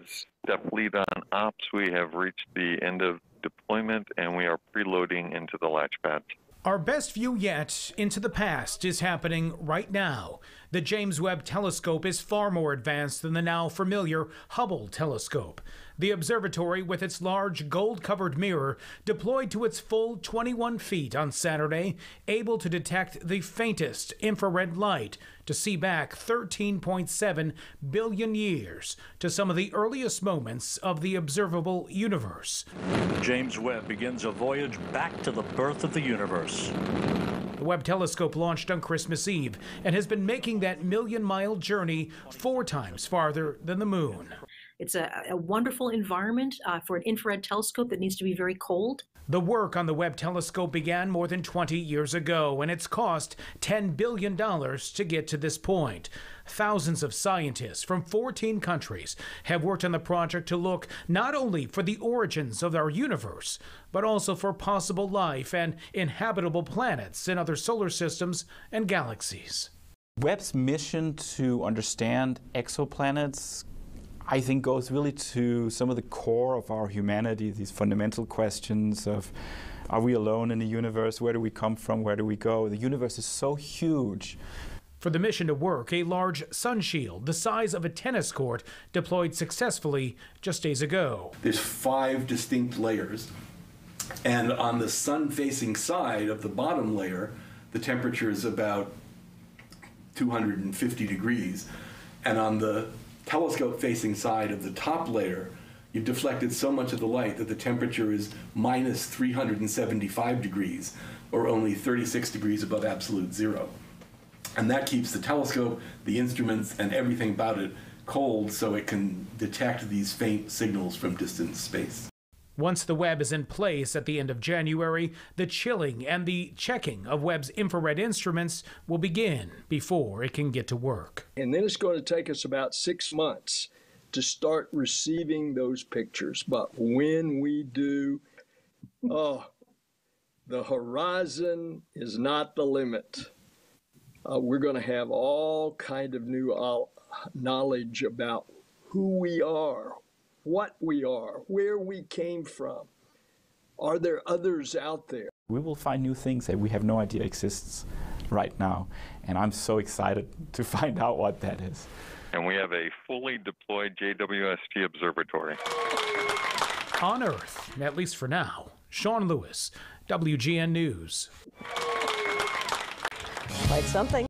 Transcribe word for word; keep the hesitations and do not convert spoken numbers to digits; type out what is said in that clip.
is Step Lead on Ops. We have reached the end of deployment, and we are preloading into the latch pads. Our best view yet into the past is happening right now. The James Webb Telescope is far more advanced than the now familiar Hubble telescope. The observatory, with its large gold-covered mirror, deployed to its full twenty-one feet on Saturday, able to detect the faintest infrared light to see back thirteen point seven billion years to some of the earliest moments of the observable universe. James Webb begins a voyage back to the birth of the universe. The Webb telescope launched on Christmas Eve and has been making that million-mile journey four times farther than the moon. It's a, a wonderful environment uh, for an infrared telescope that needs to be very cold. The work on the Webb telescope began more than twenty years ago, and it's cost ten billion dollars to get to this point. Thousands of scientists from fourteen countries have worked on the project to look not only for the origins of our universe, but also for possible life and inhabitable planets in other solar systems and galaxies. Webb's mission to understand exoplanets, I think, goes really to some of the core of our humanity, these fundamental questions of, are we alone in the universe? Where do we come from? Where do we go? The universe is so huge. For the mission to work, a large sun shield the size of a tennis court deployed successfully just days ago. There's five distinct layers, and on the sun-facing side of the bottom layer, the temperature is about two hundred fifty degrees, and on the telescope-facing side of the top layer, you've deflected so much of the light that the temperature is minus three hundred seventy-five degrees, or only thirty-six degrees above absolute zero. And that keeps the telescope, the instruments, and everything about it cold so it can detect these faint signals from distant space. Once the Webb is in place at the end of January, the chilling and the checking of Webb's infrared instruments will begin before it can get to work. And then it's going to take us about six months to start receiving those pictures. But when we do, oh, the horizon is not the limit. Uh, we're going to have all kind of new uh, knowledge about who we are, what we are, where we came from. Are there others out there? We will find new things that we have no idea exists right now, and I'm so excited to find out what that is. And we have a fully deployed J W S T observatory. On Earth, at least for now, Sean Lewis, W G N News. Quite something.